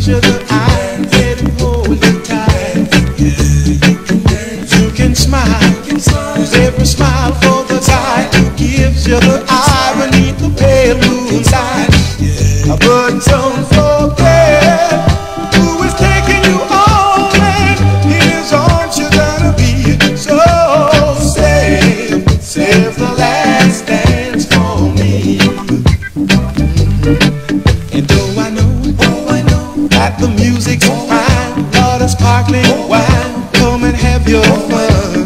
gives you the eye, let him hold you tight. You can smile, 'cause every smile for the guy who gives you the eye beneath the pale moonlight. But don't forget who is taking you home, and in his arms you're gonna be so safe. Save the last dance for me. And though I know that the music's fine, Lord, a sparkling wine, come and have your fun.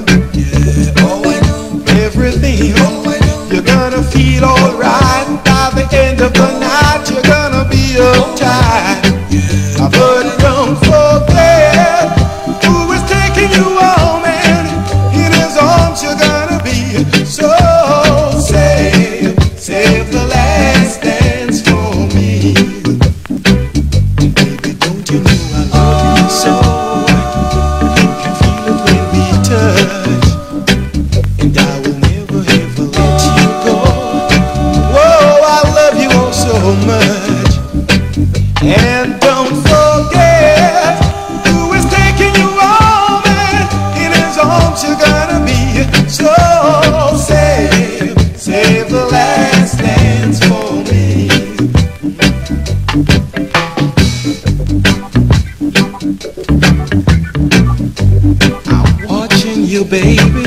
Everything, you're gonna feel alright. By the end of the night, you're gonna be uptight. But don't forget who is taking you home, and in his arms you're gonna be so safe. Save the last dance for me. Baby, don't you know I love you so? You can feel it when we touch, and I will never ever let you go. Whoa, I love you oh so much. And don't forget who is taking you home, and in his arms you're gonna be so safe. Save the last dance for me. I'm watching you, baby.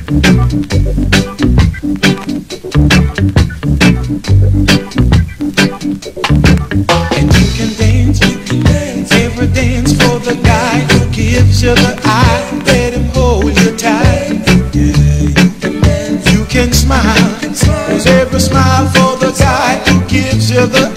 And you can dance, every dance for the guy who gives you the eye, let him hold you tight. You can smile, 'cause every smile for the guy who gives you the